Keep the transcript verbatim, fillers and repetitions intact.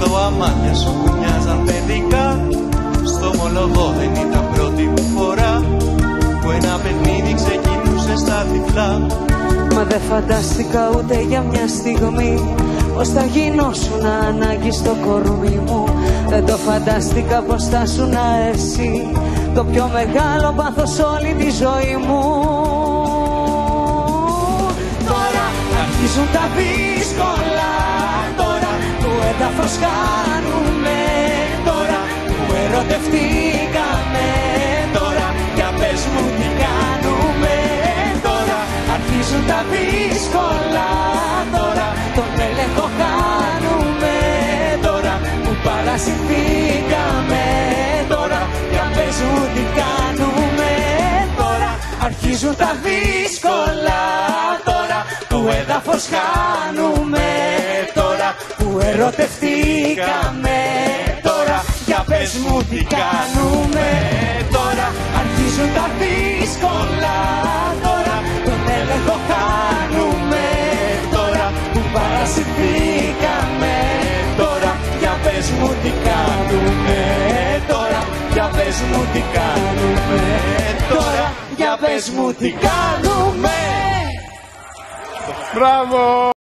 δω αμάτια σου που μοιάζαν παιδικά. Στο ομολογώ δεν ήταν πρώτη μου φορά που ένα παιχνίδι ξεκινούσε στα τυφλά. Μα δεν φαντάστηκα ούτε για μια στιγμή πως θα γινώσουν ανάγκη στο κορμί μου. Δεν το φαντάστηκα πως θα σουν εσύ το πιο μεγάλο πάθος όλη τη ζωή μου. Τώρα αρχίζουν τα δύσκολα, τώρα που έδαφος κάνουμε, τώρα που ερωτευτήκαμε, τώρα για πες μου τι κάνουμε. Τώρα αρχίζουν τα δύσκολα, τώρα τον έλεγχο κάνουμε, τώρα που παρασυρθήκαμε, τώρα για πες μου τι κάνουμε. Τώρα αρχίζουν τα δύσκολα, τώρα που έδαφος χάνουμε, τώρα που ερωτευτήκαμε, τώρα για πες μου τι κάνουμε. Τώρα αρχίζουν τα δύσκολα, τώρα τον έλεγχο χάνουμε, τώρα που παρασυρθήκαμε, τώρα για πες μου τι κάνουμε. Τώρα για πες μου τι κάνουμε. Τώρα για πες μου τι κάνουμε. Μπράβο!